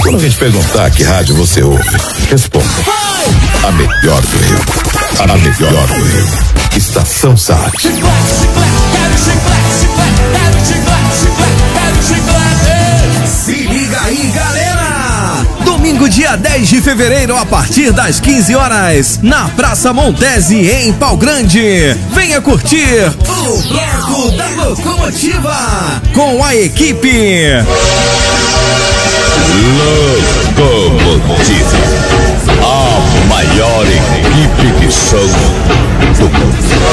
Quando a gente perguntar que rádio você ouve, responda. A melhor do Rio. A melhor do Rio. Estação Sat. Se liga aí, galera! Domingo, dia 10 de fevereiro, a partir das 15 horas, na Praça Montese, em Pau Grande. Venha curtir o Bloco da Locomotiva com a equipe Locomotiva. A maior equipe de som do mundo.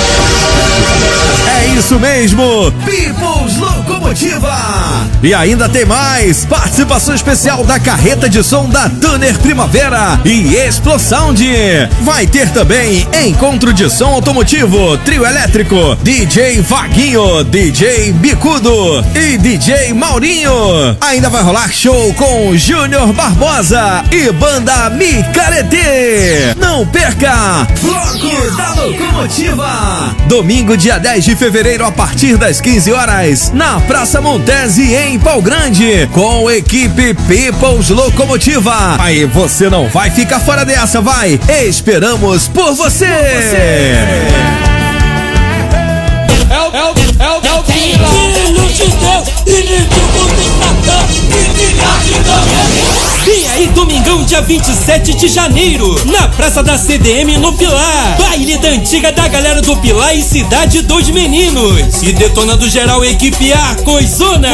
É isso mesmo, People's Locomotiva. E ainda tem mais, participação especial da carreta de som da Thunder Primavera e Explosound. Vai ter também encontro de som automotivo, trio elétrico, DJ Vaguinho, DJ Bicudo e DJ Maurinho. Ainda vai rolar show com Júnior Barbosa e banda Micarete. Não perca, Bloco da Locomotiva. Domingo, dia 10 de fevereiro, a partir das 15 horas, na Praça Montese, em Pau Grande, com equipe People's Locomotiva. Aí você não vai ficar fora dessa, vai! Esperamos por você! Vem aí, domingão, dia 27 de janeiro, na Praça da CDM, no Pilar. Baile da antiga da galera do Pilar e Cidade dos Meninos. E detonando geral, equipe A, Coisona.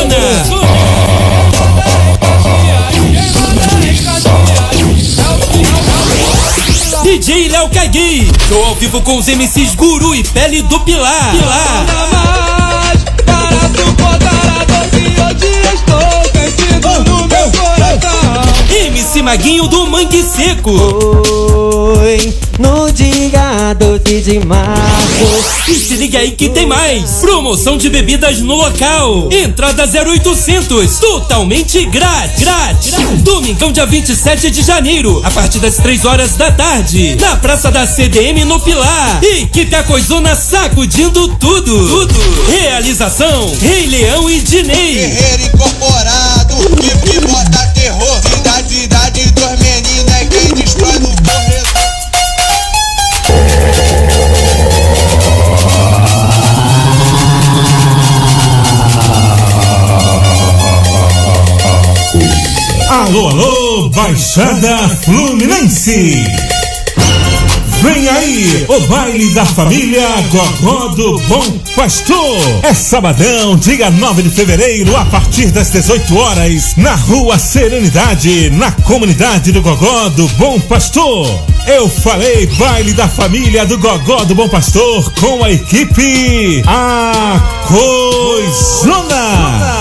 DJ Léo Caguei, show ao vivo com os MCs Guru e Pele do Pilar. Para suportar a dor que hoje estou vencido no meu coração. MC Maguinho do Mangue Seco. Oi, no dia 12 de março. E se liga aí que tem mais. Promoção de bebidas no local. Entrada 0800, totalmente grátis. Domingão, dia 27 de janeiro, a partir das 3 horas da tarde, na Praça da CDM, no Pilar. Equipe A Coisona sacudindo tudo. Realização, Rei Leão e Dinei. Guerreiro incorporado, que bota terror. Cidade dos meninos é quem destrói no corredor. Alô, Baixada Fluminense. Vem aí, o baile da família Gogó do Bom Pastor. É sabadão, dia 9 de fevereiro, a partir das 18 horas, na Rua Serenidade, na comunidade do Gogó do Bom Pastor. Eu falei baile da família do Gogó do Bom Pastor com a equipe A Coisona.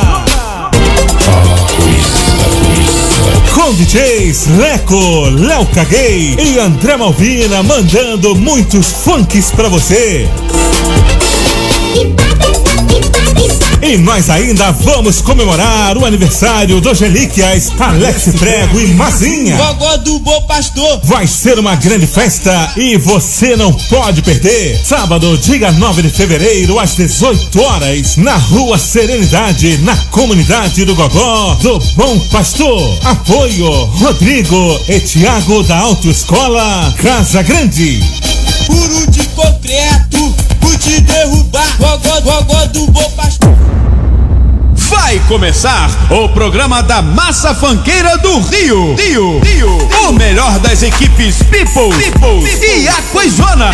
Com DJs Leco, Léo Caguei e André Malvina, mandando muitos funks pra você. E nós ainda vamos comemorar o aniversário do Gelíquias, Alex Prego e Mazinha. Gogó do Bom Pastor. Vai ser uma grande festa e você não pode perder. Sábado, dia 9 de fevereiro, às 18 horas, na Rua Serenidade, na comunidade do Gogó do Bom Pastor. Apoio Rodrigo e Tiago da Autoescola Casa Grande. Muro de concreto, vou te derrubar. Gogó do Bom Pastor. Vai começar o programa da Massa Funkeira do Rio. O melhor das equipes Peoples e A Coisona.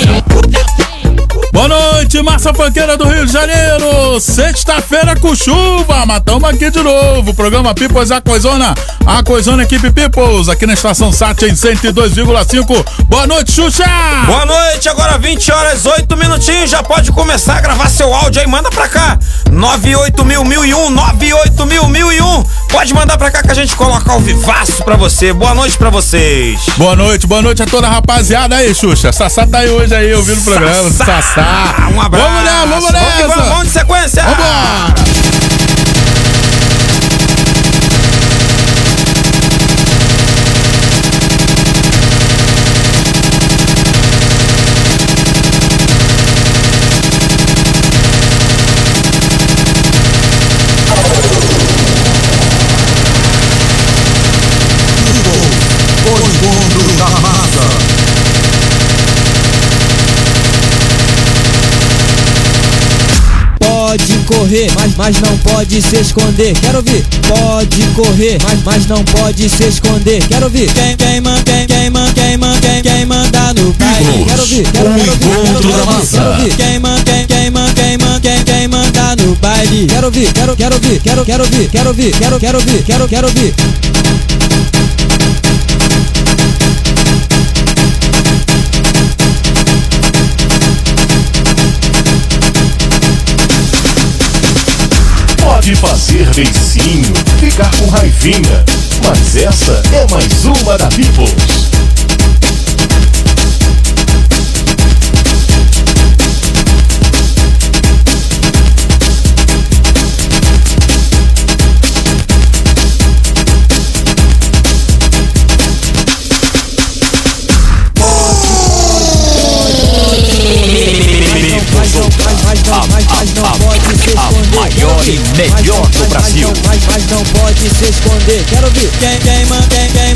Boa noite, Massa Funkeira do Rio de Janeiro. Sexta-feira com chuva, mas tamo aqui de novo. Programa Peoples A Coisona Equipe Peoples, aqui na Estação Sat em 102,5. Boa noite, Xuxa. Boa noite, agora 20 horas, 8 minutinhos. Já pode começar a gravar seu áudio aí, manda pra cá. 980001001. Pode mandar pra cá que a gente coloca ao vivaço pra você. Boa noite pra vocês. Boa noite a toda a rapaziada aí, Xuxa. Sassá tá aí hoje aí, ouvindo o programa. Sassá. Um abraço. Vamos nessa. Vamos de sequência. Vambora. correr, mas não pode se esconder. Quero ouvir. Pode correr, mas não pode se esconder. Quero ouvir. Quem manda no baile. Quero ouvir. Quero ouvir. Quem manda no baile. Quero ouvir. Quero ouvir. Pode fazer beicinho, ficar com raivinha, mas essa é mais uma da Peoples. A maior e melhor do Brasil. Mas não pode se esconder. Quero ouvir. Quem manda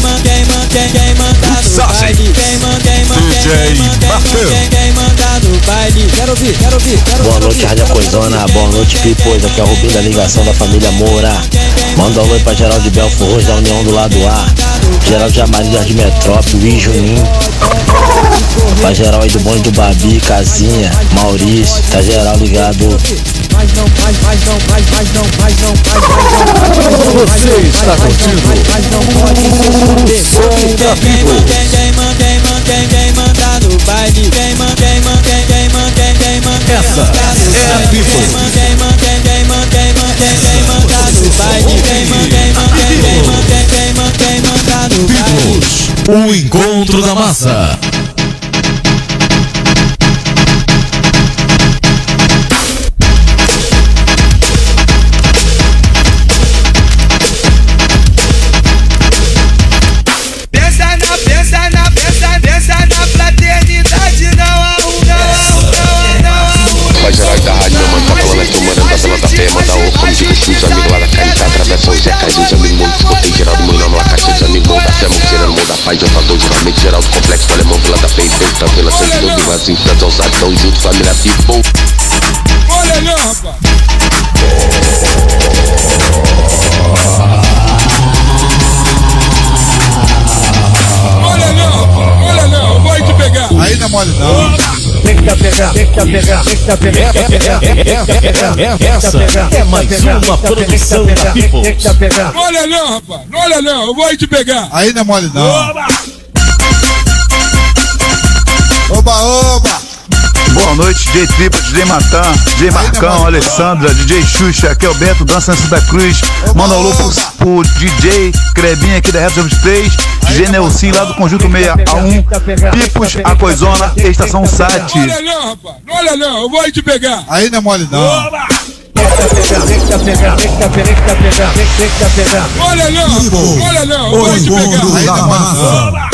no baile. Quem manda no baile. Quero ouvir. Boa noite, Rádio Coisona. Boa noite, Peoples. Aqui é o Rubinho da ligação da família Moura. Manda um oi pra Geraldo de Belfor Roxo, da União do Lado A. Geraldo de Amarilha de Metrópole, Juninho. Pra geral aí do Bonde do Babi, Casinha, Maurício. Tá geral ligado. Você está curtindo o som da Peoples. Quem manda no baile. Essa é a Peoples. Quem manda no baile. Peoples, o encontro da massa. Geraldo Complexo, Alemão, Vila da Penha, Penta, Vila Santos, Doce, Vazinho, Santos, Ousado, tão junto, família People. Olha não, rapaz. Olha não, vou te pegar. Aí não é mole não. Tem que pegar. Essa é mais uma produção da Peoples. Olha não, rapaz. Olha não, eu vou te pegar. Aí não é mole não. Oba! Boa noite, DJ Tripa, DJ Matan, DJ Marcão, Alessandra, DJ Xuxa, aqui é o Beto, Dança em Santa Cruz. Manda um alô pro DJ Crebinha aqui da Rap 23, DJ Nelson lá do Conjunto 6A1, Peoples, a Coisona, Estação Sat. Olha não, rapaz. Olha não, eu vou te pegar. Aí não é mole não. Olha não, eu vou te pegar. Aí não é mole não.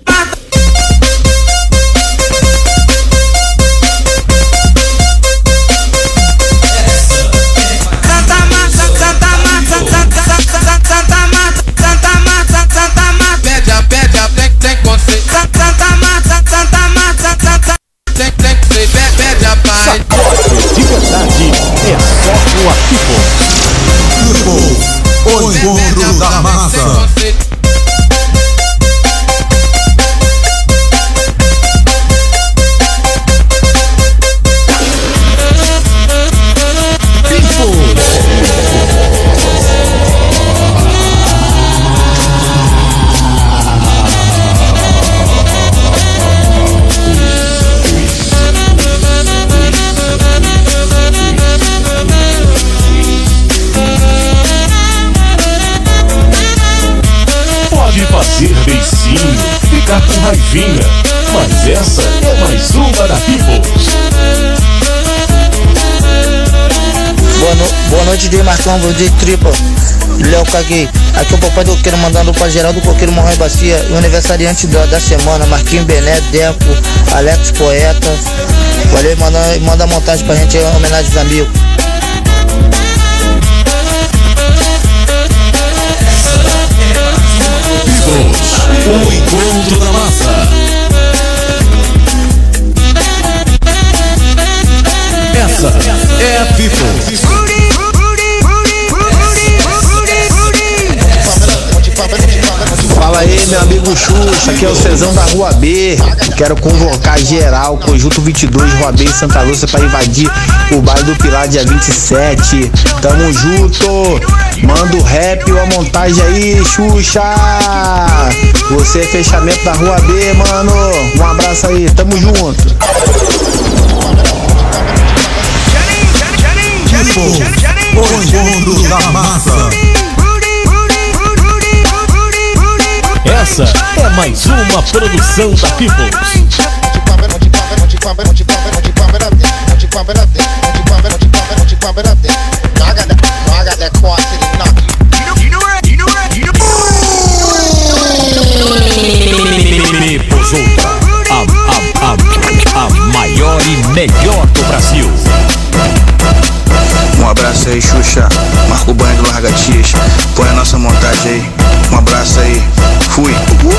De verdade, é só com a Peoples. O encontro da massa. Fazer beicinho, ficar com raivinha, mas essa é mais uma da Peoples. Boa noite, DJ Marcão, DJ Tripa, Léo Caguei. Aqui é o Papai do Coqueiro mandando pra Geraldo Coqueiro Morrão e Bacia. E o aniversariante da semana, Marquinhos Bené, Deco, Alex Poeta. Valeu, manda a montagem pra gente em homenagem aos amigos. O encontro da massa. Essa é a Peoples. Xuxa, aqui é o Cezão da Rua B. Quero convocar geral, Conjunto 22, Rua B em Santa Lúcia, pra invadir o baile do Pilar dia 27. Tamo junto. Manda o rap ou a montagem aí, Xuxa. Você é fechamento da Rua B, mano. Um abraço aí, tamo junto. O encontro da massa. Essa é mais uma produção da Peoples. Peoples Ultra, a maior e melhor do Brasil. Um abraço aí, Xuxa. Marca o banho do Largatias. Põe a nossa montagem aí. Um abraço aí. Fui.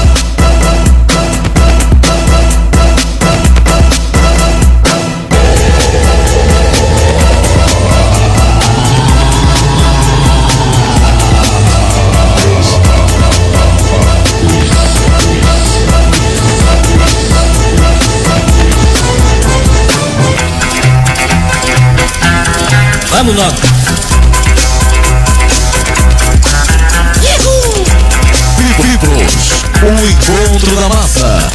Vamos nós. Peoples, o encontro da massa.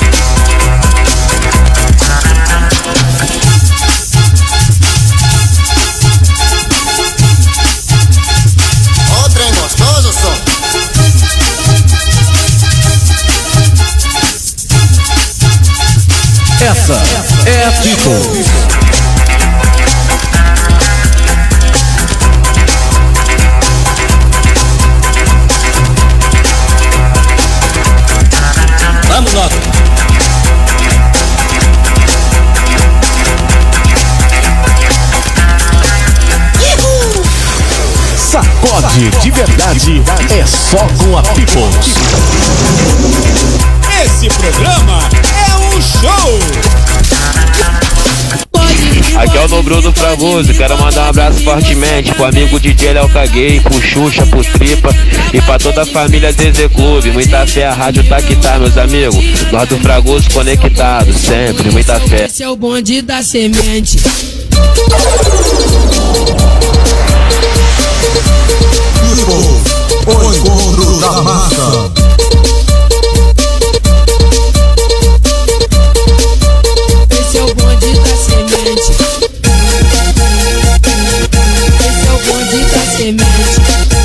Ó, trem gostoso, som. Essa é a Peoples. Vamos nós. Sacode de verdade é só com a Peoples. Esse programa é um show. Aqui é o Nobru do Fragoso, quero mandar um abraço fortemente pro amigo DJ Léo Caguei, pro Xuxa, pro Tripa e pra toda a família DZ Clube. Muita fé, a rádio tá que tá, meus amigos. Nós do Fragoso conectados, sempre, muita fé. Esse é o bonde da semente. O encontro da massa. Esse é o bonde da semente. Esse é o bonde da semente.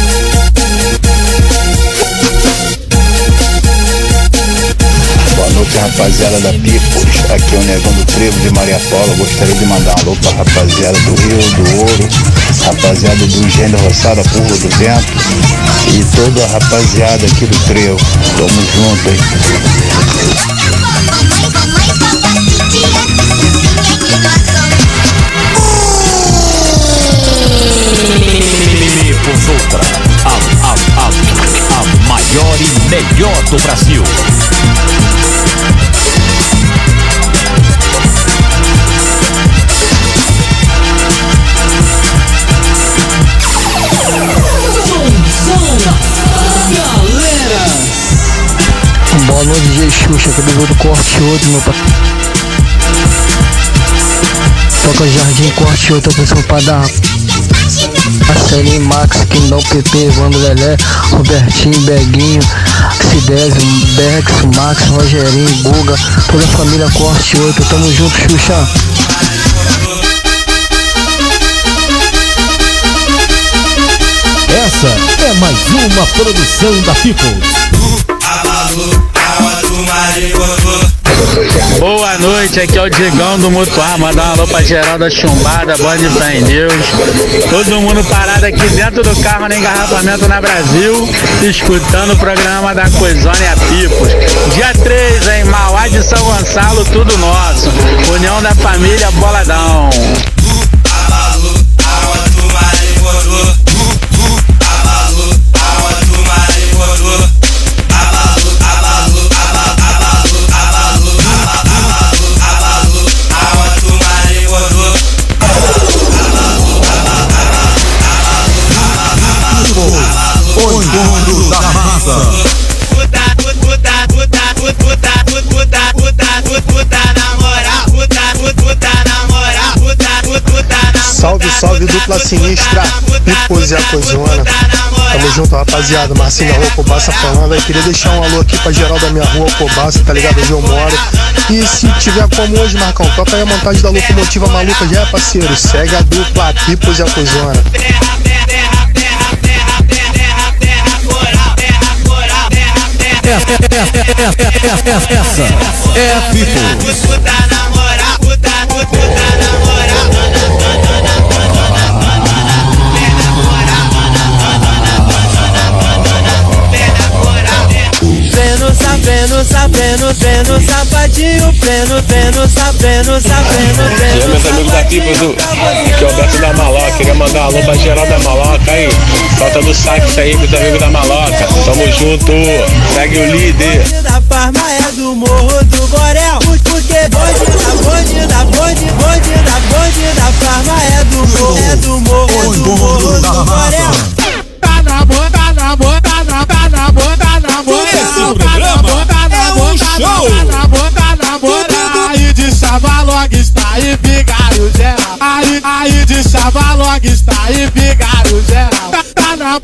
Boa noite, rapaziada da Peoples. Aqui é o Negão do Trevo de Maria Paula. Gostaria de mandar um alô pra rapaziada do Rio do Ouro, rapaziada do Engenho Roçada, Curva do Vento e toda a rapaziada aqui do Trevo. Tamo junto aí. Peoples Ultra, a maior e melhor do Brasil. Boa noite, DJ Xuxa, aqui do Corte 8, meu pai. Toca Jardim Corte 8, a pessoa pra dar. Marcelinho, Max, Quindão, PP, Vando Lelé, Robertinho, Beguinho, Cidésio, Bex, Max, Rogerinho, Guga, toda a família Corte 8, tamo junto, Xuxa. Essa é mais uma produção da Peoples. Boa noite, aqui é o Digão do Mutuar. Mandar um alô pra geral da Chumbada, Band de Fé em Deus. Todo mundo parado aqui dentro do carro no engarrafamento na Brasil, escutando o programa da Coisona e a Peoples. Dia 3 em Mauá de São Gonçalo, tudo nosso. União da Família Boladão. O encontro da massa. dupla sinistra, Pipos e a Coisona. Tamo junto, rapaziada. Marcinho da Rua Cobaça falando. Aí queria deixar um alô aqui pra geral da minha rua Cobaça, tá ligado? Onde eu moro. E se tiver como hoje, Marcão, toca aí a montagem da locomotiva maluca, já é, parceiro. Segue a dupla Pipos e a Coisona. Essa é a Pipos. Preno, sapatinho, preno, E aí, meus amigos da Pipos, aqui é o Alberto da Maloca. Queria mandar um alô pra geral da Maloca aí. Falta do saque aí, meus amigos da Maloca. Tamo junto, segue o líder. Da farma é do Morro do Borel. Porque bonde da farma é do Morro do Borel. Tá na boca. Esse programa é um show. Aí de Chavalog está e vigário geral. Aí de Chavalog está e vigário geral. Tá na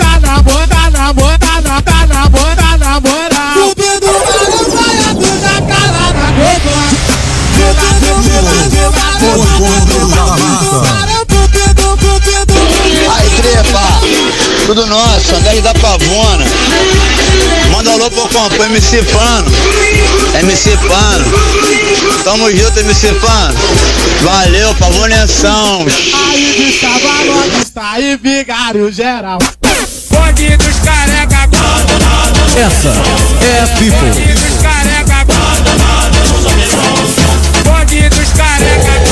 boca. Subindo na saia da cara da boca. Aí, trepa, tudo nosso, André da Pavona. Manda alô pro compa, MC Pano. Tamo junto, MC Pano. Valeu, Pavoneção. Aí de Chavalog está e vigário geral. Bonde dos careca. Essa é a Pipos. Bonde dos careca. Bonde dos careca.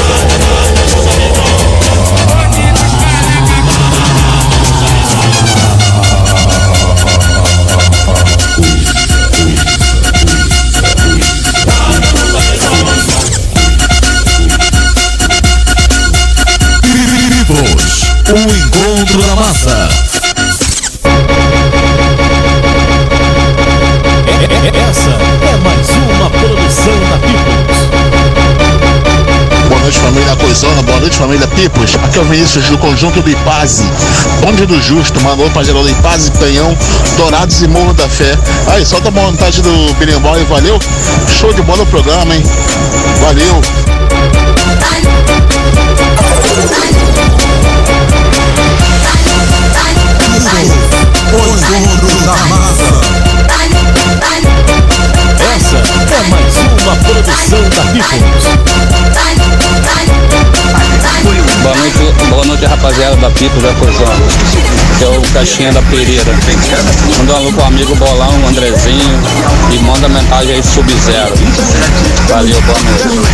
O encontro da massa. Essa é mais uma produção da Pipos. Boa noite, família Coisona. Boa noite, família Pipos. Aqui é o Vinícius do Conjunto do Ipaze. Bonde do Justo, mandou pra geral do Ipaze, Canhão, Dourados e Morro da Fé. Aí, solta a montagem do Birimbau e valeu. Show de bola o programa, hein? Valeu. O encontro da massa. Essa é mais uma produção da Pipos. Boa noite, rapaziada da Pipos da Coisona. Que é o Caixinha da Pereira. Manda um alô pro amigo Bolão, o Andrezinho. E manda mensagem aí Sub-Zero. Valeu, boa noite.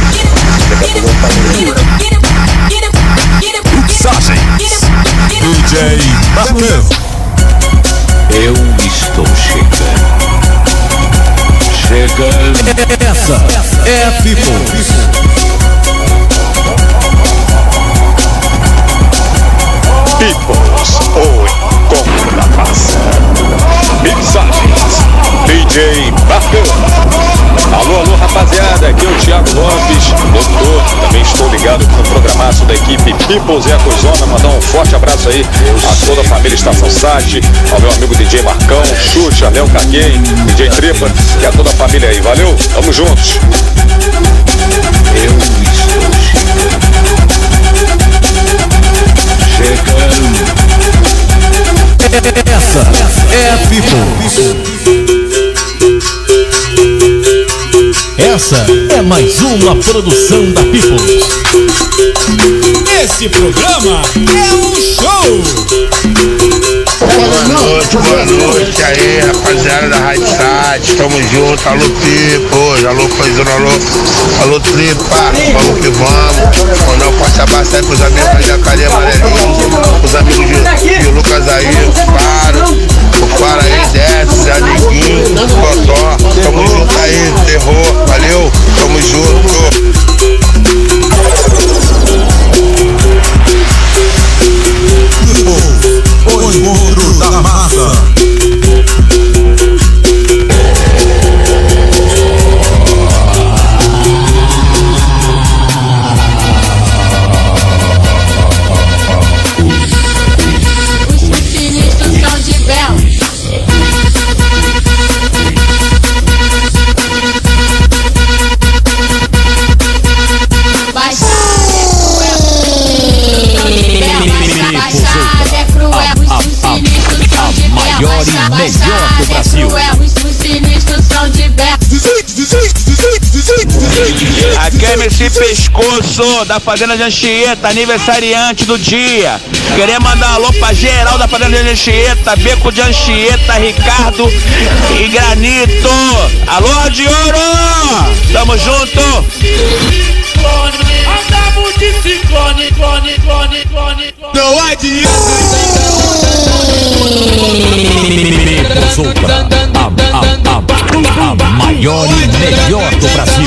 Mixagens DJ Marcão. Eu estou chegando. Essa é a Pipos. Pipos, o encontro da massa. Mixagens DJ Marcão. Alô, rapaziada, aqui é o Thiago Lopes, doutor. Também estou ligado com o programaço da equipe Pipos e a Coisona. Mandar um forte abraço aí a toda a família Estação Sat, ao meu amigo DJ Marcão, Xuxa, Léo Caguei, DJ Tripa e a toda a família aí. Valeu, tamo juntos. Eu estou chegando. Essa é a Pipos. Essa é mais uma produção da Pipos. Esse programa é um show. Boa noite aí, rapaziada da Rádio Sat. Tamo junto, alô Pipos, alô Coisona, alô Tripa, vamos que vamos. Mandar um forte abraço aí pros amigos da Jacaré Amarelinho, os amigos de Lucas aí, o Faro aí, Desce, Amiguinho, Cotó. Tamo junto aí, terror, valeu, tamo junto. O encontro da massa. Brasil. Os sinistros são diversos. Aqui é MC Pescoço, da Fazenda de Anchieta, aniversariante do dia. Queria mandar um alô pra geral da Fazenda de Anchieta, Beco de Anchieta, Ricardo e Granito. Alô de ouro! Tamo junto! Andamos de ciclone, clone. Não adianta. A maior e melhor do Brasil.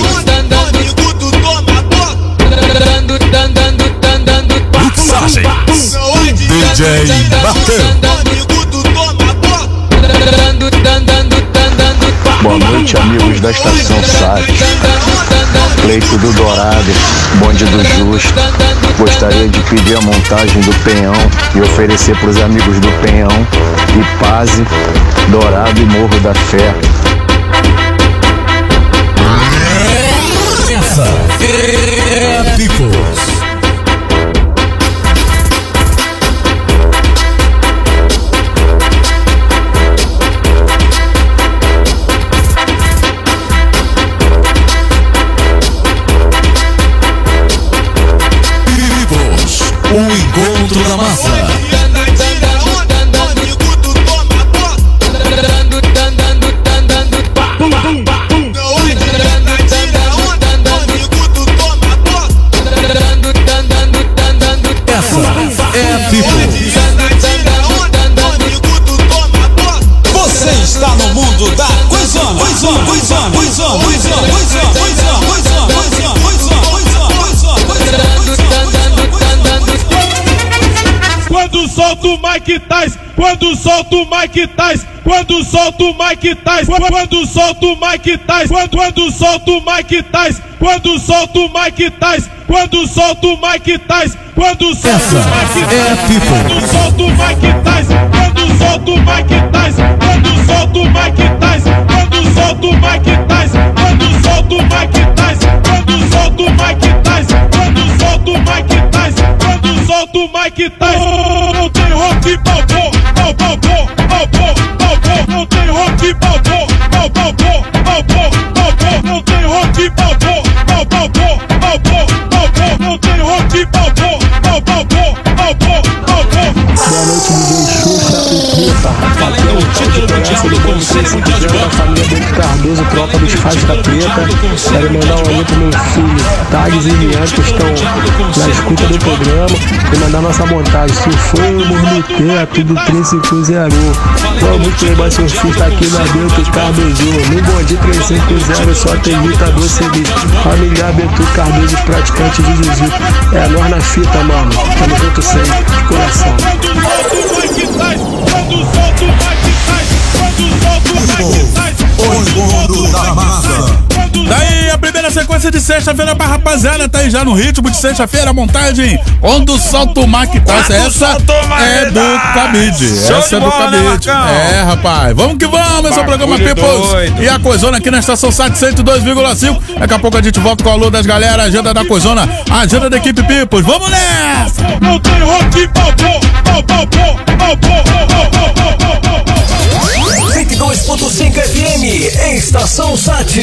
Mixagens DJ Marcão. Boa noite, amigos da Estação SAT. Cleito do Dourado, bonde do Justo. Gostaria de pedir a montagem do Penhão e oferecer para os amigos do Penhão, Ipaze, Dourado e Morro da Fé. Essa é Peoples. O encontro da massa. Essa é a Peoples. Você está no mundo da coisona. Quando solta o Mike Tyson, quando solta o Mike Tyson, quando solta o Mike Tyson, quando solta o Mike Tyson, quando solta o Mike Tyson, quando solta o Mike Tyson, quando solta o Mike Tyson, quando solta o Mike Tyson, quando solta o Mike Tyson, quando solta o Mike Tyson, quando solta o Mike Tyson, quando solta o Mike Tyson, quando solta o Mike Tyson, quando solta o Mike Tyson, quando solta o Mike Tyson, quando solta o Mike Tyson, não tem rock balbô, não tem rock balbô, não tem rock balbô, não tem rock balbô. Boa noite, DJ Xuxa e Tripa. Valendo o título mundial do Conselho Mundial de Banda. Família Bento Cardoso, tropa dos Faixa Preta. Quero mandar um alô pro meu filho, Thales e Lian, que estão na escuta do programa. E mandar nossa montagem. Se formos no teto do 350. Vamos queimar surfista aqui na Bento Cardoso. No bonde 350 só tem ditador CD. Família Bento Cardoso, praticante de Jesus. É nós na fita, mano. Tamo junto sempre, de coração. Daí a primeira sequência de sexta-feira pra rapaziada, tá aí já no ritmo de sexta-feira, a montagem Quando Solta o Mike Tyson. Essa é do Cabide. Essa é do Cabide. É, rapaz. Vamos que vamos, esse é o programa Peoples e a Coisona aqui na Estação SAT 102,5. Daqui a pouco a gente volta com o alô das galera, agenda da Coisona, agenda da equipe Peoples. Vamos nessa! Não tem rock balbô. 102.5 FM, Estação SAT.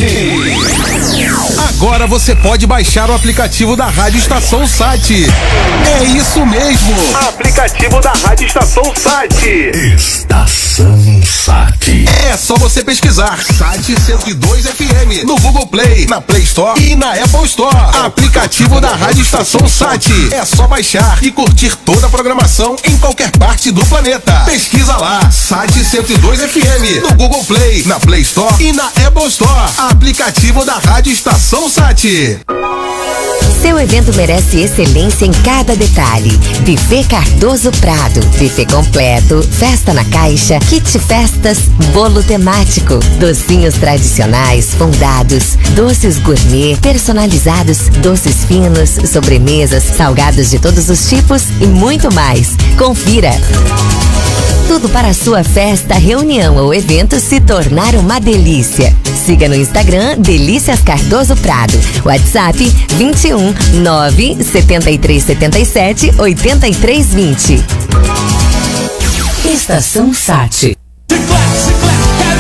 Agora você pode baixar o aplicativo da Rádio Estação SAT. É isso mesmo. Aplicativo da Rádio Estação SAT. Estação SAT. É só você pesquisar SAT 102 FM no Google Play, na Play Store e na Apple Store. Aplicativo da Rádio Estação SAT. É só baixar e curtir toda a programação em qualquer parte do planeta. Pesquisa lá, SAT 102 FM no Google Play, na Play Store e na Apple Store. Aplicativo da Rádio Estação SAT. Seu evento merece excelência em cada detalhe. Buffet Cardoso Prado, buffet completo, festa na caixa, kit festas, bolo temático, docinhos tradicionais, fondados, doces gourmet, personalizados, doces finos, sobremesas, salgados de todos os tipos e muito mais. Confira! Tudo para a sua festa, reunião ou evento se tornar uma delícia. Siga no Instagram Delícias Cardoso Prado. WhatsApp 21 9 73 77 83 20. Estação SAT. Chiclete,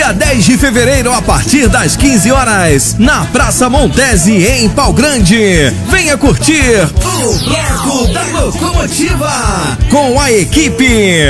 dia 10 de fevereiro, a partir das 15 horas, na Praça Montese, em Pau Grande. Venha curtir o Bloco da Locomotiva com a equipe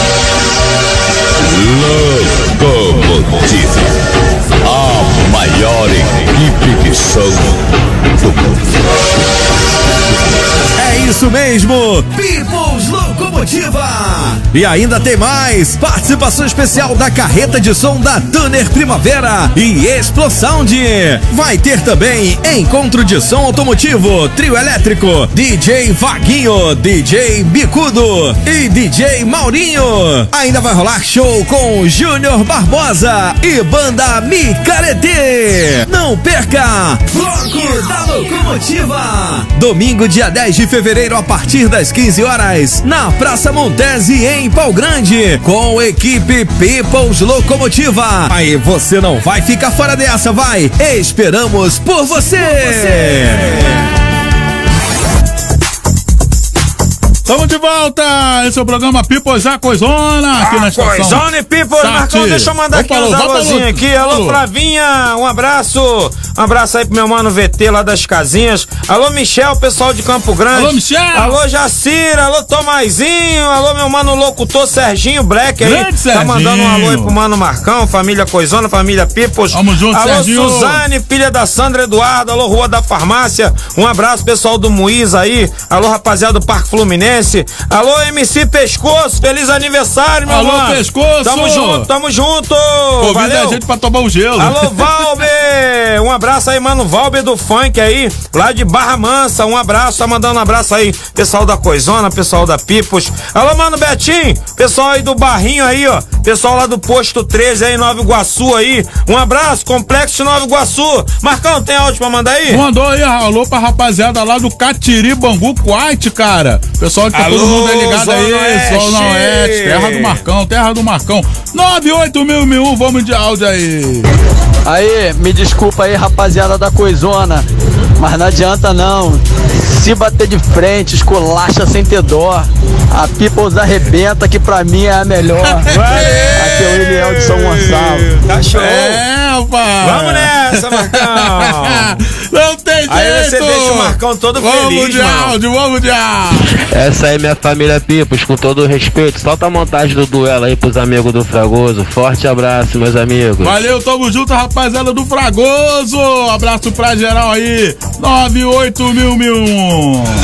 Locomotiva, a maior equipe de som do mundo. É isso mesmo, People's Locomotiva. E ainda tem mais, participação especial da carreta de som da Tuner Primavera e Explosound. Vai ter também encontro de som automotivo, trio elétrico, DJ Vaguinho, DJ Bicudo e DJ Maurinho. Ainda vai rolar show com Júnior Barbosa e banda Micarete. Não perca, Bloco da Locomotiva. Domingo, dia 10 de fevereiro, a partir das 15 horas, na Praça Montese, em Pau Grande, com equipe People's Locomotiva. Aí você não vai ficar fora dessa, vai! Esperamos por você! Estamos de volta! Esse é o programa People's a Coisona, aqui na estação. Coisona e People's, Marcão, deixa eu mandar aqui uns alôzinhos aqui. Alô, Flavinha, um abraço. Um abraço aí pro meu mano VT lá das casinhas. Alô, Michel, pessoal de Campo Grande. Alô, Michel. Alô, Jacira. Alô, Tomazinho. Alô, meu mano locutor Serginho Black aí. Grande Serginho. Tá mandando um alô aí pro mano Marcão, família Coisona, família People's. Vamos junto, alô, Serginho. Suzane, filha da Sandra Eduardo. Alô, Rua da Farmácia. Um abraço, pessoal do Moís aí. Alô, rapaziada do Parque Fluminense. Alô, MC Pescoço. Feliz aniversário, meu alô, mano. Pescoço. Tamo junto, tamo junto. Convida a gente pra tomar um gelo. Alô, Valber. Um abraço aí, mano, Valber do Funk aí, lá de Barra Mansa. Um abraço, tá mandando um abraço aí, pessoal da Coisona, pessoal da People's. Alô, mano, Betinho, pessoal aí do Barrinho aí, ó, pessoal lá do Posto 13 aí, Nova Iguaçu aí. Um abraço, Complexo de Nova Iguaçu. Marcão, tem áudio pra mandar aí? Mandou aí, alô pra rapaziada lá do Catiri Bangu Quite, cara. Pessoal que tá todo mundo aí ligado aí, Sol Oeste, terra do Marcão. 98001, vamos de áudio aí. Aí, me desculpa aí, rapaziada da Coisona, mas não adianta não. Se bater de frente, esculacha sem ter dó. A People's arrebenta, que pra mim é a melhor. Aqui é o Eliel de São Gonçalo. Tá show. É, rapaz. Vamos nessa, Marcão. Não tem jeito. Aí você deixa o Marcão todo feliz, mano. Vamos de áudio. Essa aí, minha família People's, com todo o respeito. Solta a montagem do duelo aí pros amigos do Fragoso. Forte abraço, meus amigos. Valeu, tamo junto, rapaziada do Fragoso. Abraço pra geral aí. 98001.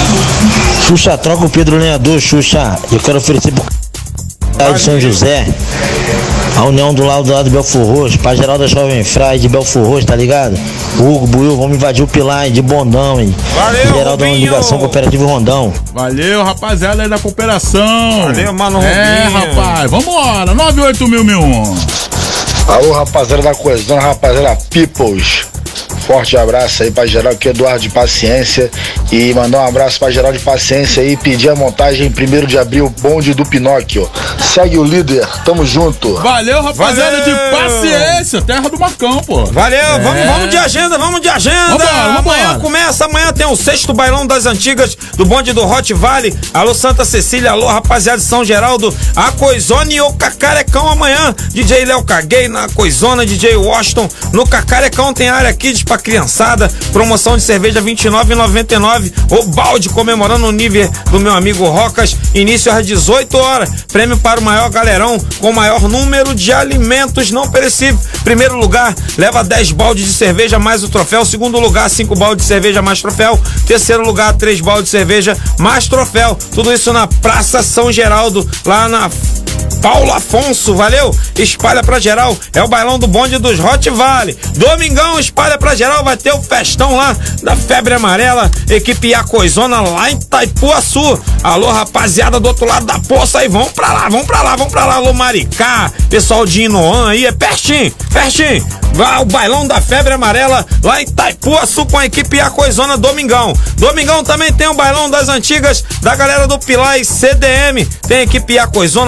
Xuxa, troca o Pedro Lenhador, Xuxa. Eu quero oferecer pro de São José, a união do lado de Belfor Roxo, pra geral da Jovem Fry de Belfor Roxo, tá ligado? Hugo, Buiu, vamos invadir o Pilar de Bondão, hein? Valeu, geral da Ligação Cooperativa Rondão. Valeu, rapaziada aí da cooperação. Valeu, mano, É, rapaz, vambora, 98001. Alô, rapaziada da Coisona, rapaziada People's. Forte abraço aí pra geral, que é Eduardo de Paciência. E mandar um abraço pra geral de Paciência aí. Pedir a montagem em 1º de abril, bonde do Pinóquio. Segue o líder, tamo junto. Valeu, rapaziada de Paciência, terra do Marcão, pô. Valeu, vamos de agenda, Vambora. Amanhã começa, amanhã tem o 6º bailão das antigas do bonde do Hot Valley. Alô, Santa Cecília, alô, rapaziada de São Geraldo, a Coisona e o Cacarecão amanhã. DJ Léo Caguei na Coisona, DJ Washington no Cacarecão. Tem área Kids pra criançada, promoção de cerveja R$29,99, o balde comemorando o nível do meu amigo Rocas, início às 18 horas, prêmio para o maior galerão com o maior número de alimentos não perecíveis. Primeiro lugar, leva 10 baldes de cerveja mais o troféu. Segundo lugar, 5 baldes de cerveja mais troféu. Terceiro lugar, 3 baldes de cerveja mais troféu. Tudo isso na Praça São Geraldo, lá na Paulo Afonso, valeu? Espalha pra geral, é o bailão do bonde dos Hot Valley. Domingão, espalha pra geral, vai ter o festão lá da Febre Amarela, equipe A Coisona lá em Itaipuaçu. Alô, rapaziada do outro lado da poça aí, vamos pra lá. Alô, Maricá, pessoal de Inoan aí, é pertinho. Vai o bailão da Febre Amarela lá em Itaipuaçu com a equipe A Coisona domingão. Domingão também tem o bailão das antigas da galera do Pilar e CDM. Tem a equipe A Coisona, DJ Léo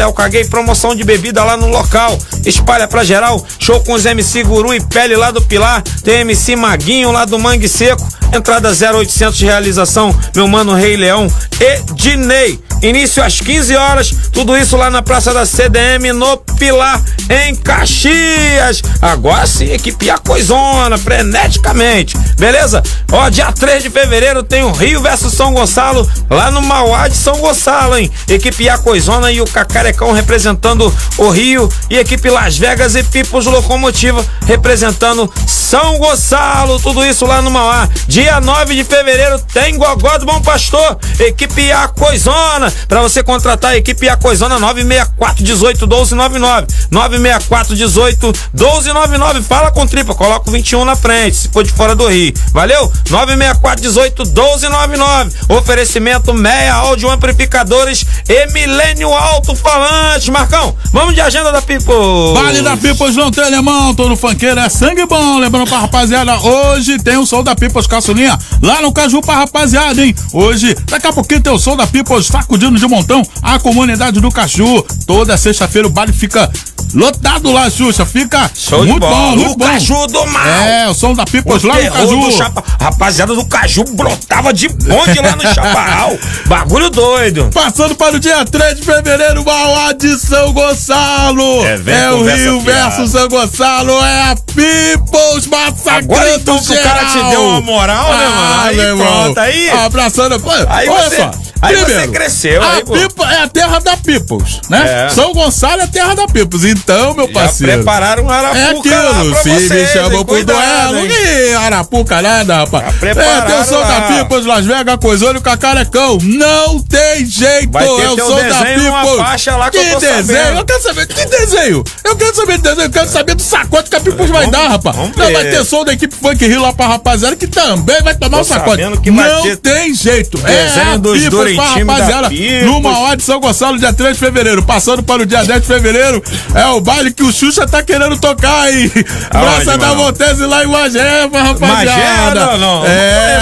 Léo Caguei, promoção de bebida lá no local. Espalha pra geral, show com os MC Guru e Pele lá do Pilar, tem MC Maguinho lá do Mangue Seco, entrada 0800 de realização, meu mano Rei Leão e Dinei. Início às 15 horas, tudo isso lá na Praça da CDM no Pilar, em Caxias. Agora sim, equipe A Coisona, freneticamente, beleza? Ó, dia 3 de fevereiro tem o Rio versus São Gonçalo, lá no Mauá de São Gonçalo, hein? Equipe A Coisona e o Cacarecão representando o Rio, e equipe Las Vegas e Pipos Locomotiva representando São Gonçalo, tudo isso lá no Mauá. Dia 9 de fevereiro tem Gogó do Bom Pastor, equipe A Coisona. Pra você contratar a equipe A Coisona, 964-18-1299. 964-18-1299. Fala com Tripa, coloca o 21 na frente, se for de fora do Rio. Valeu? 964-18-1299. Oferecimento Meia Áudio Amplificadores e Milênio Alto Falante. Marcão, vamos de agenda da People. Vale da Peoples não tem alemão, todo funkeiro é sangue bom. Lembrando pra rapaziada, hoje tem o som da Peoples Caçulinha lá no Caju pra rapaziada, hein? Hoje, daqui a pouquinho tem o som da Peoples sacudindo de montão a comunidade do Caju. Toda sexta-feira o baile fica lotado lá, Xuxa. Fica show muito bom, muito bom. Caju do Mal. É, o som da Peoples lá no Caju. Rapaziada do Caju brotava de bonde lá no Chaparral. Bagulho doido. Passando para o dia 3 de fevereiro, Mauá de São Gonçalo. É o Rio versus São Gonçalo. É a Peoples massacrando. Agora então que o cara te deu uma moral, né, mano? Aí pronto, aí. Abraçando. Aí olha só. Aí primeiro, você cresceu. A People é a terra da Peoples, né? É. São Gonçalo é a terra da Peoples. Então, meu parceiro. Já prepararam um Arapuca. É aquilo. Se me chamam pro duelo. Ih, Arapuca nada, rapaz. Tem o som da Peoples, Las Vegas, Coisona e o Cacarecão. Não tem jeito. Vai ter é o som da Peoples. Faixa lá que eu tô desenho? sabendo. Eu quero saber. Que desenho? Eu quero saber de desenho. Eu quero saber do sacode que a Peoples vai dar, rapaz. Não vai ter som da equipe Funk Rio lá pra rapaziada que também vai tomar um sacode. Não tem jeito. É a Peoples pra rapaziada. No Mauá de São Gonçalo, dia 3 de fevereiro. Passando para o dia 10 de fevereiro, é o baile que o Xuxa tá querendo tocar aí. Praça da Montese lá em Magé, rapaziada. Não. É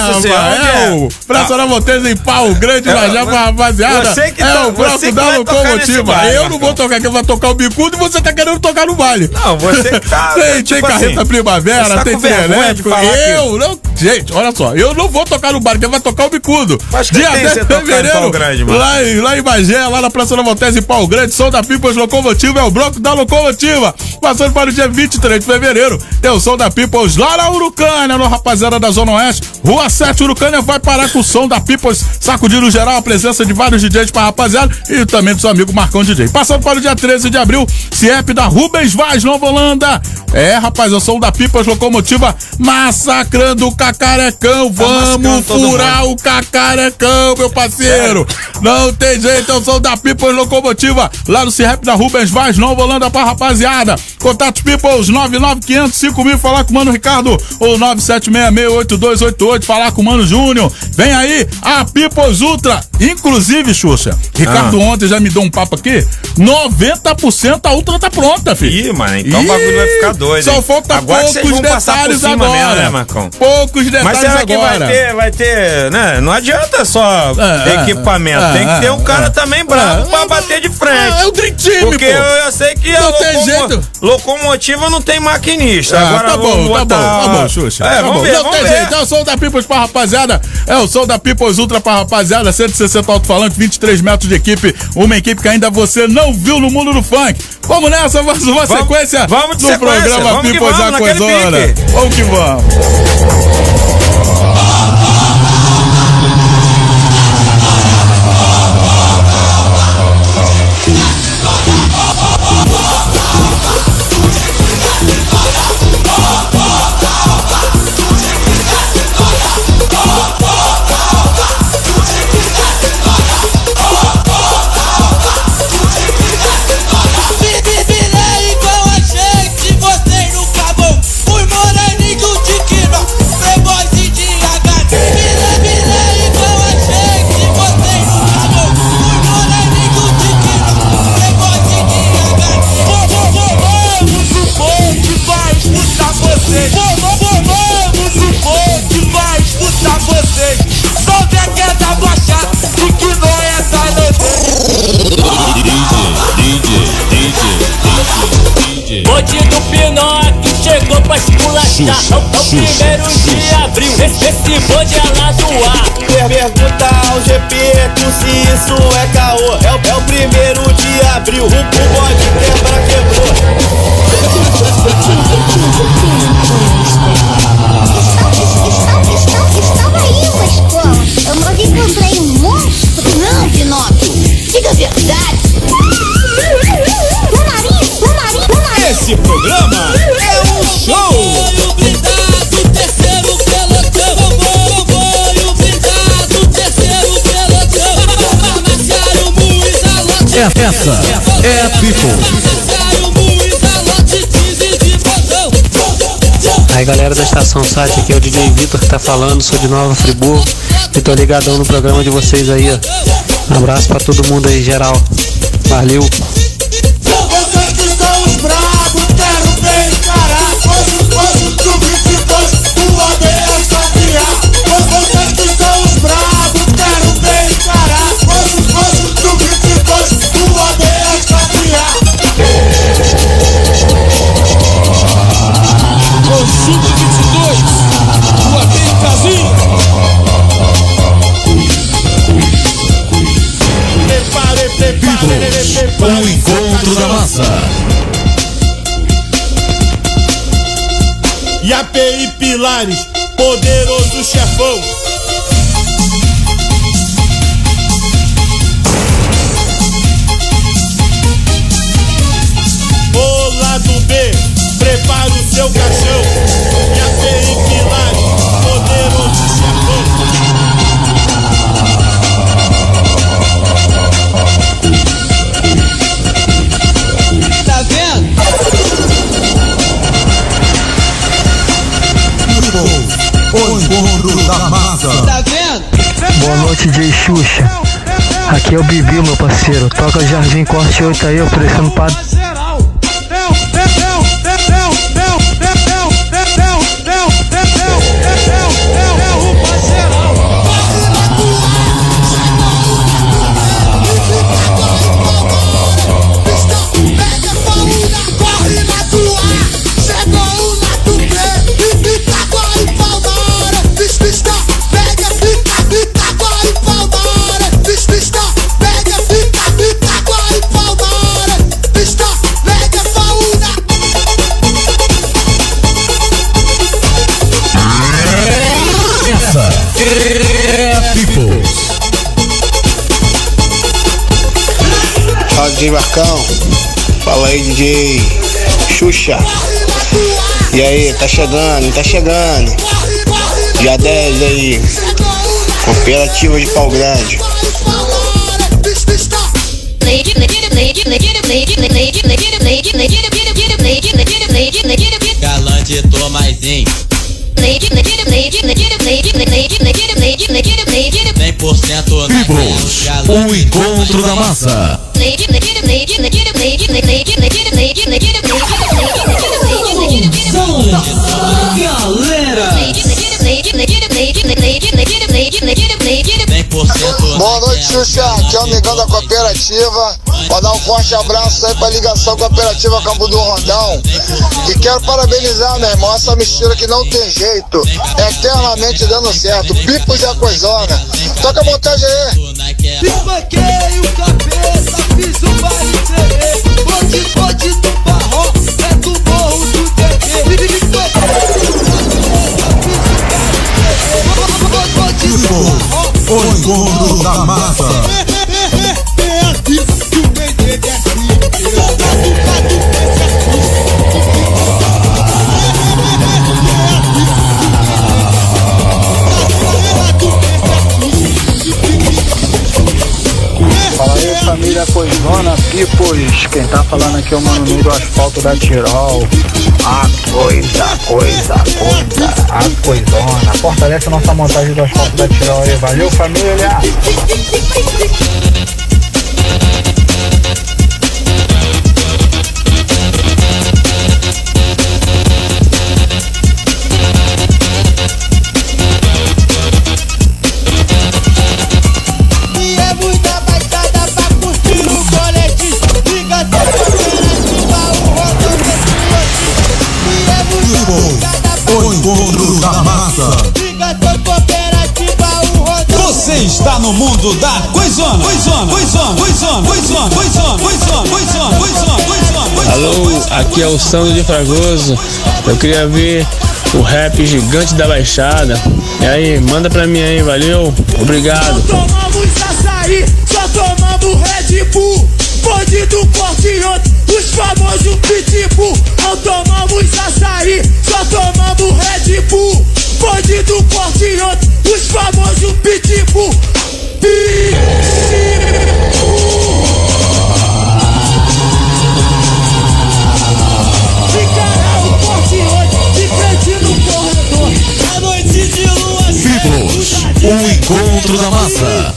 o Praça da Montese em Pau Grande, Magé, rapaziada. É o bloco da locomotiva. Eu não vou tocar, quem vai tocar o bicudo e você tá querendo tocar no baile. Não, você que tá. Tem carreta primavera, tem trem elétrico. Gente, olha só, eu não vou tocar no baile, quem vai tocar o bicudo. Dia 10 de fevereiro. Grande, lá em Magé, lá na Praça da Montese em Pau Grande, som da Peoples Locomotiva, é o bloco da locomotiva. Passando para o dia 23 de fevereiro, tem o som da Peoples lá na Urucânia, no rapaziada da Zona Oeste, Rua 7, Urucânia vai parar com o som da Peoples, sacudindo geral, a presença de vários DJs para rapaziada e também do seu amigo Marcão DJ. Passando para o dia 13 de abril, CIEP da Rubens Vaz, Nova Holanda. É, rapaz, o som da Peoples Locomotiva massacrando o Cacarecão. Vamos furar o Cacarecão, meu parceiro. Não tem jeito, é o som da Peoples Locomotiva lá no CIEP da Rubens Vaz, Nova Holanda pra rapaziada. Contatos Peoples 99500-5000, falar com o Mano Ricardo ou 976668288, falar com o Mano Júnior. Vem aí a Peoples Ultra. Inclusive, Xuxa, Ricardo ontem já me deu um papo aqui, 90% a Ultra tá pronta, filho. Ih, mano, então o bagulho vai ficar doido. Só falta agora poucos detalhes agora. Mesmo, né, Marcão? Poucos detalhes agora. Mas será que vai ter, né? Não adianta só equipamento, tem que ter um cara também bravo pra bater de frente. É o Dream Team, porque eu sei que não tem jeito. Locomotiva não tem maquinista. Agora tá bom, Xuxa. Vamos ver, não tem jeito, é o som da Peoples pra rapaziada, é o som da Peoples Ultra pra rapaziada, 160 alto-falante, 23 metros de equipe, uma equipe que ainda você não viu no mundo do funk. Vamos nessa, mais uma sequência do programa Peoples a Coisona. Vamos que vamos. Vocês nunca vão. Os moreninhos de Quino pegou Xuxa, primeiro de abril, esse bonde é lá do ar. Pergunta ao GP se isso é caô. É o primeiro de abril, o bonde quebrou. Estava aí uma escola. Eu não encontrei um monstro. Não, Pinóquio. Diga a verdade. Esse programa é um show. Essa é People. Aí galera da Estação Sat, aqui é o DJ Vitor que tá falando, sou de Nova Friburgo e tô ligadão no programa de vocês aí, ó. Um abraço pra todo mundo aí, geral. Valeu. O encontro da massa. E API Pilares, poderoso chefão. O lado B, prepara o seu caixão. E API Pilares, poderoso chefão. O encontro da massa. Tá vendo? Boa noite, DJ Xuxa. Aqui é o Bibi, meu parceiro. Toca Jardim Corte 8 aí, oferecendo pra... Fala DJ Marcão, fala aí DJ Xuxa. E aí, tá chegando, tá chegando. Dia 10 aí, Cooperativa de Pau Grande. Galante, tô mais em 100% na Peoples, o encontro da massa. Boa noite, Xuxa. Aqui é o amigão da Cooperativa. Vou dar um forte abraço aí pra ligação Cooperativa Campo do Rondão. E quero parabenizar, meu irmão, essa mistura que não tem jeito. É eternamente dando certo. Pipos e a Coisona. Toca a montagem aí. Pipoquei o cabeça, fiz o baile tremer. Pode do barro, é do morro do TV. O encontro da massa. Fala aí, família Coisona, Pipos. Quem tá falando aqui é o Mano Nuno do Asfalto da Tirol. A coisa, a Coisona. Fortalece a nossa montagem do Asfalto da Tirol aí. Valeu, família! no mundo da Coisona. Alô, aqui é o Sandro de Fragoso. Eu queria ver o rap gigante da Baixada. E aí, manda pra mim aí, valeu? Obrigado. Só tomamos açaí, só tomamos Red Bull. Bonde do Corte, os famosos Pitbull. Não tomamos açaí, só tomamos Red Bull. Bonde do Corte, os famosos Pitbull. A noite de lua cheia, o encontro da massa.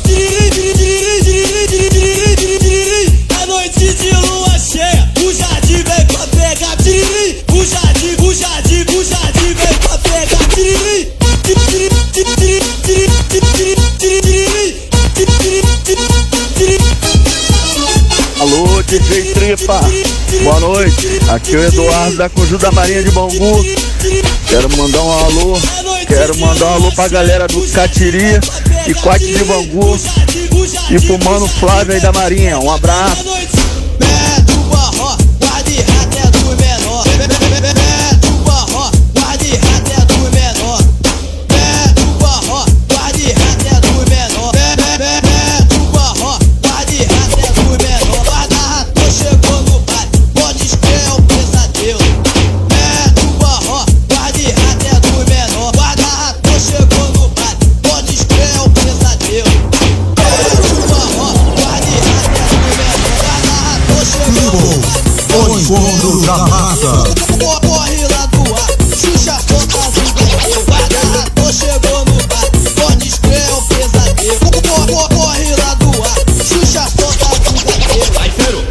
A noite de lua cheia, o jardim vem pra pegar. O jardim vem pra pegar. Alô, DJ Tripa, boa noite. Aqui é o Eduardo da Conjunto da Marinha de Bangu. Quero mandar um alô pra galera do Catiri e Quate de Bangu e pro Mano Flávio aí da Marinha. Um abraço. Encontro da massa. Corre lá do ar, Xuxa solta a vida. O guarda-rato chegou no bar, pode escrever o pesadelo. Corre lá do ar, Xuxa solta a vida. Vai, Fero.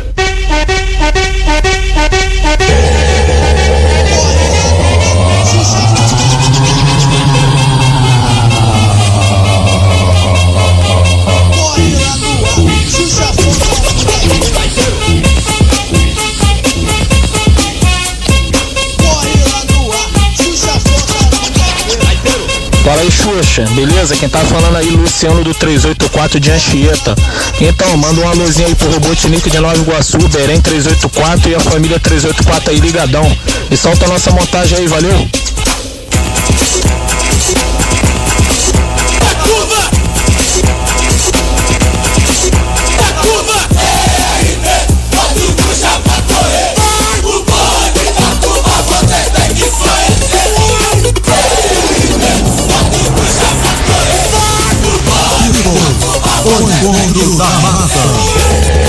Fala aí, Xuxa, beleza? Quem tá falando aí, Luciano do 384 de Anchieta. Então, manda um alôzinho aí pro Robotnik de Nova Iguaçu, Berém 384 e a família 384 aí ligadão. E solta a nossa montagem aí, valeu? O encontro da massa.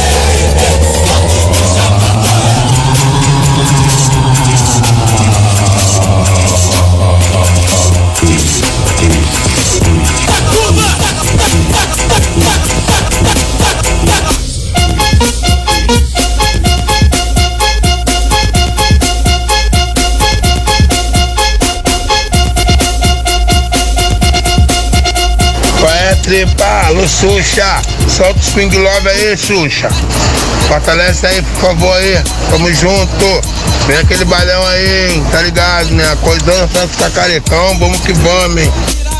Tripa, alô Xuxa, solta os Ping Love aí, Xuxa. Fortalece aí, por favor, aí. Tamo junto. Vem aquele balão aí, hein? Tá ligado, né? Coisando Santos Cacarecão, vamos que vamos, hein?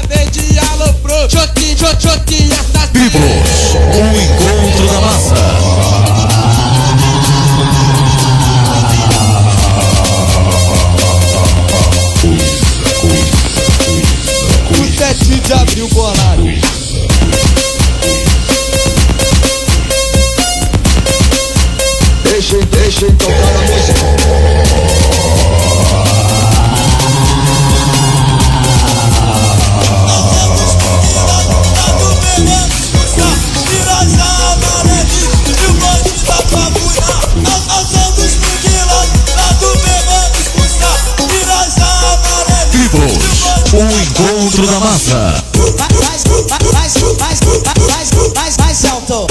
Triplos, o encontro da massa. 7 de abril, bolado. Deixa tocar a música. O encontro da massa. Mais alto.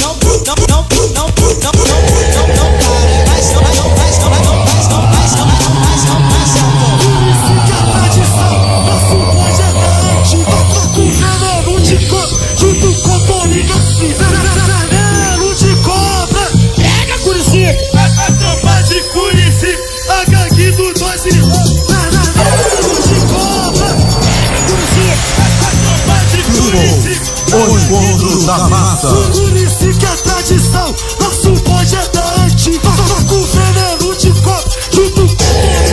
Junto com a Bolinha, veneno de cobra. Pega, Curicica. A tropa de Curicica, a gangue do 2 irmãos. Veneno de cobra. Curicica. massa. Segure-se que é tradição, nosso bonde é da antiga. Com veneno de copo, junto com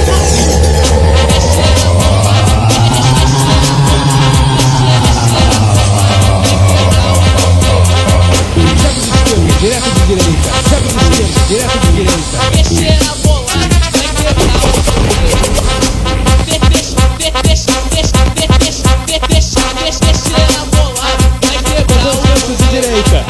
direto de direita, sabe de esquerda, direto de direita. Mexer a bolada, vai quebrar o canto de direita.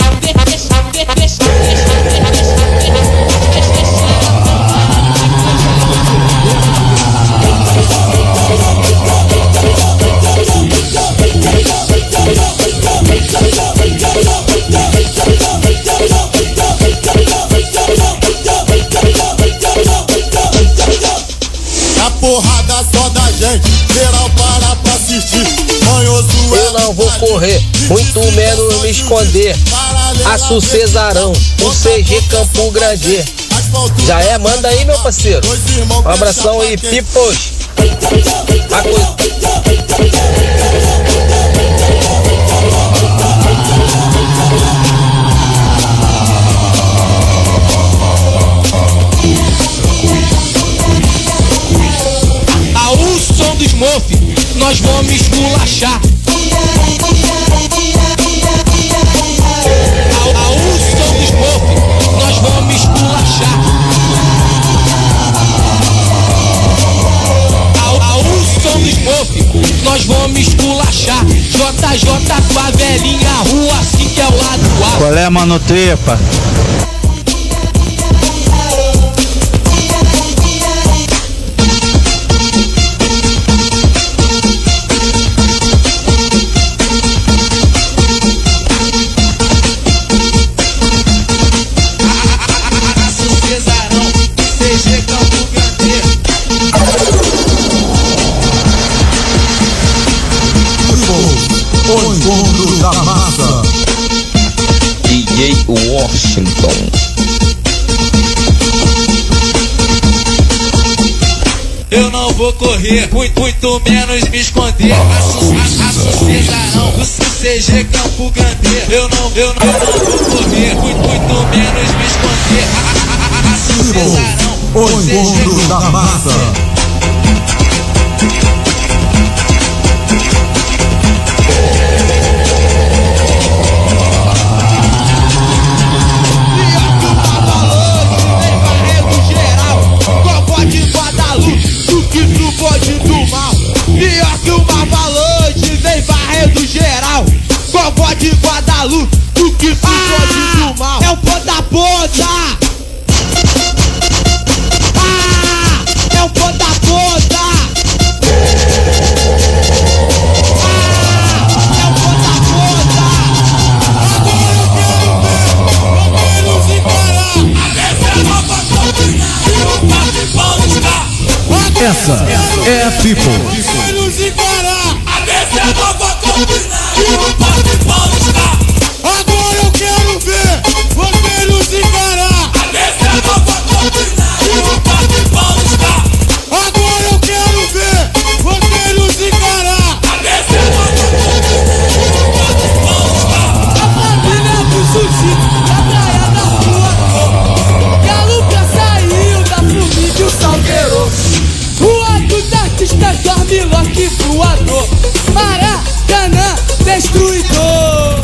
A porrada só da gente, geral para pra assistir. Manhoso eu não vou correr, muito menos me esconder. Aço Cesarão, o CG Campo Grande. Já é, manda aí, meu parceiro. Um abração aí, Pipos. A o som do Smurf, nós vamos esculachar. A o som do Smurf, nós vamos esculachar. A o som do Smurf, nós vamos esculachar. JJ Favelinha, rua 5 é o lado A. Qual é, mano, trepa? O encontro da massa. DJ Washington. Eu não vou correr, muito menos me esconder. Aço Cesarão, o CG Campo Grande. Eu não vou correr, muito menos me esconder. Aço Cesarão, o encontro da massa. Pior que uma avalanche, vem varrendo geral. Gogó de Guadalupe, tu que fode do mal. É o ponta ponta. É o ponta ponta. É o ponta ponta. Agora eu quero ver os encarar. Essa é a People. Agora eu quero ver você nos encarar. Agora eu quero ver você nos encarar. A família do sushi da praia da rua. E a Luca saiu da formiga e o salgueiro. Rua dos artistas dorme Loki voador. Maracanã destruidor.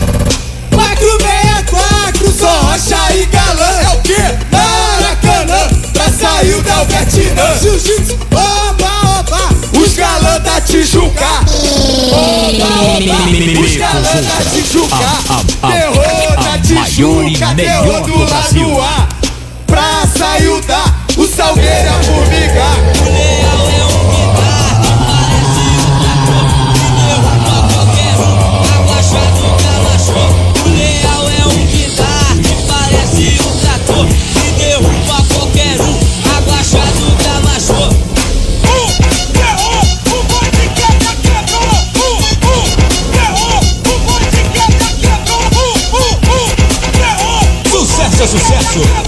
464, só rocha e galã. É o que? Maracanã, pra sair da Vietnã. Jiu-jitsu, oba, oba, os galã da Tijuca. Oba, oba, os galã da Tijuca. Terror da Tijuca, terror do lado A. Pra sair da, o Salgueiro é a formiga. O leão é um guitar que parece um trator. E derruba qualquer um, abaixado calachou. O leão é um guitar que parece um trator. E derruba qualquer um, abaixado calachou. Terror, o boi de queda quebrou. Terror, o boi de queda quebrou. Terror. Sucesso é sucesso.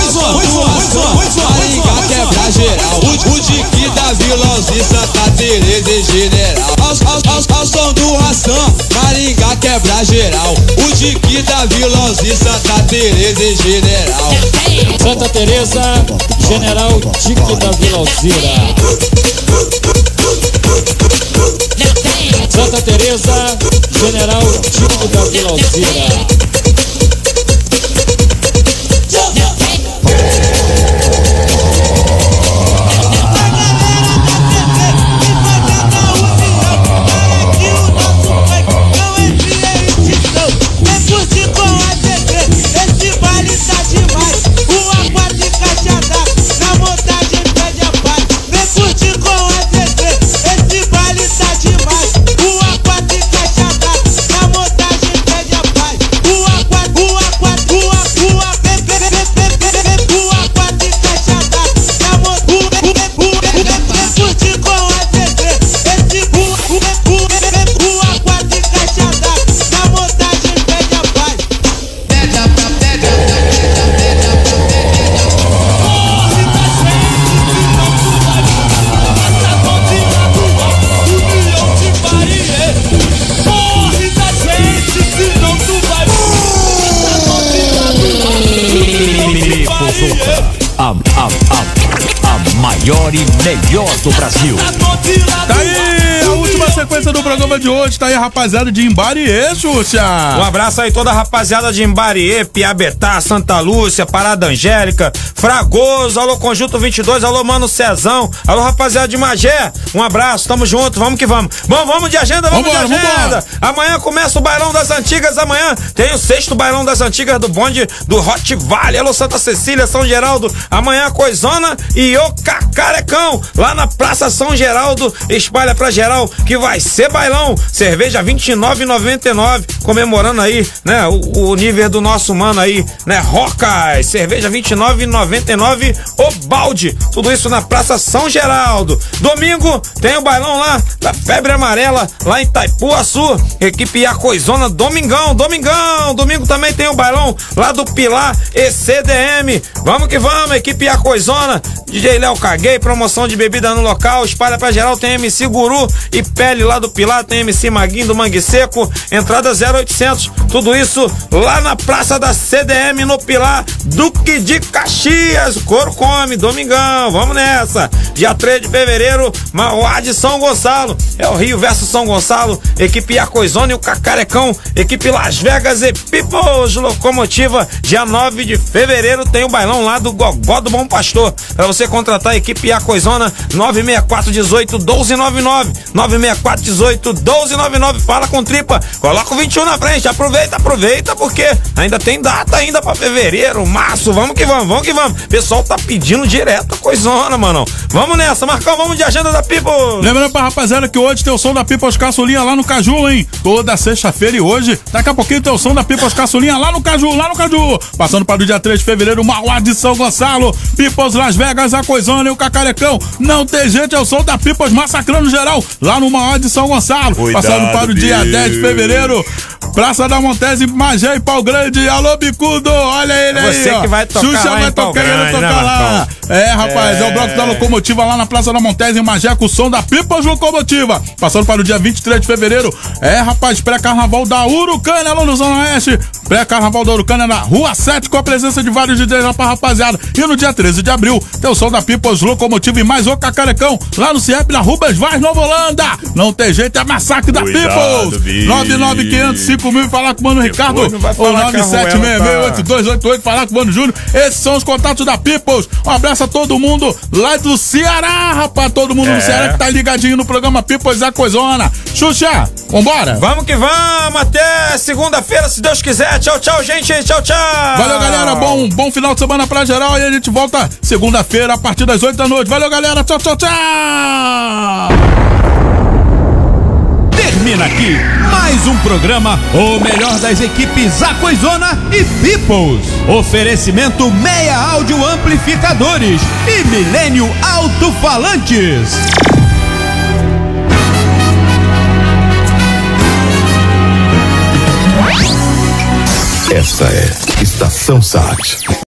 Maringá quebra geral. O Dique da Vilãozinho, Santa Teresa e General. Ao som do Ração, Maringá quebra pra geral. O Dique da Vila Alzira, Santa Teresa e General. Santa Teresa, General Dique da Vila Alzira. Santa Teresa, General Dique da Vila Alzira. A maior e melhor do Brasil. Tá aí a última sequência do programa de hoje. Tá aí a rapaziada de Imbariê, Xuxa. Um abraço aí toda a rapaziada de Imbariê, Piabetá, Santa Lúcia, Parada Angélica, Fragoso, alô Conjunto 22, alô Mano Cezão, alô rapaziada de Magé. Um abraço, tamo junto, vamos que vamos. Bom, vamos de agenda, vamos de agenda. Vambora. Amanhã começa o Bailão das Antigas, amanhã tem o 6º Bailão das Antigas do bonde do Hot Vale, alô Santa Cecília, São Geraldo, amanhã Coisona e o Cacarecão, lá na Praça São Geraldo, espalha pra geral que vai ser bailão, cerveja R$29,99, comemorando aí, né, o nível do nosso mano aí, né, Rocas, cerveja R$29,99 o balde, tudo isso na Praça São Geraldo. Domingo tem o bailão lá da Febre Amarela, lá em Itaipuaçu, equipe Acoizona, domingão, domingo também tem o bailão lá do Pilar e CDM, vamos que vamos, equipe Acoizona, DJ Léo Caguei, promoção de bebida no local, espalha pra geral, tem MC Guru e Pele lá do Pilar, tem MC Maguinho do Mangue Seco, entrada 0800, tudo isso lá na Praça da CDM no Pilar, Duque de Caxias, o couro come, domingão, vamos nessa. Dia 3 de fevereiro, Mauá de São Gonçalo, é o Rio versus São Gonçalo, equipe Acoizona e o Cacarecão, equipe Las Vegas e Peoples Locomotiva. Dia 9 de fevereiro tem o bailão lá do Gogó do Bom Pastor, pra você contratar a equipe Acoizona, 96418-1299, 96418-1299, fala com Tripa, coloca o 21 na frente, aproveita, porque ainda tem data ainda pra fevereiro, março, vamos que vamos, pessoal tá pedindo direto a Coisona, mano, vamos nessa, Marcão, vamos de agenda da Peoples. Lembrando pra rapaziada que hoje tem o som da Peoples Caçulinha lá no Caju, hein, toda sexta-feira e hoje, daqui a pouquinho tem o som da Peoples Caçulinha lá no Caju, passando para o dia 3 de fevereiro, Mauá de São Gonçalo, Peoples Las Vegas, a Coisona e o Cacarecão, não tem gente, é o som da Peoples massacrando geral, lá no Mauá de São Gonçalo. Cuidado, passando para o dia 10 de fevereiro, Praça da Montese, Magé e Pau Grande, alô Bicudo, olha ele aí, você que vai tocar Xuxa lá vai tocar lá. Rapaz, é o bloco da Locomotiva lá na Praça da Montese, em Magé, com o som da Peoples Locomotiva. Passando para o dia 23 de fevereiro, rapaz, pré-carnaval da Urucânia, lá no Zona Oeste, pré-carnaval da Urucânia na Rua 7, com a presença de vários DJs lá pra rapaziada. E no dia 13 de abril, tem o som da Peoples Locomotiva e mais o Cacarecão, lá no CIEP, na Rubens Vaz, Nova Holanda. Não tem jeito, é massacre da Peoples. 99500-5000, falar com o Mano Ricardo, ou 97668-288, falar com o Mano Júnior. Esses são os contatos da Peoples. Um abraço a todo mundo lá do Ceará, rapaz, todo mundo do Ceará que tá ligadinho no programa Peoples da Coisona. Xuxa, vambora? Vamos que vamos, até segunda-feira, se Deus quiser. Tchau, gente, tchau. Valeu, galera, bom final de semana pra geral, e a gente volta segunda-feira a partir das 8 da noite. Valeu, galera, tchau. Termina aqui mais um programa, o melhor das equipes Acoizona e Peoples. Oferecimento Meia Áudio Amplificadores e Milênio Alto-Falantes. Esta é Estação SAT.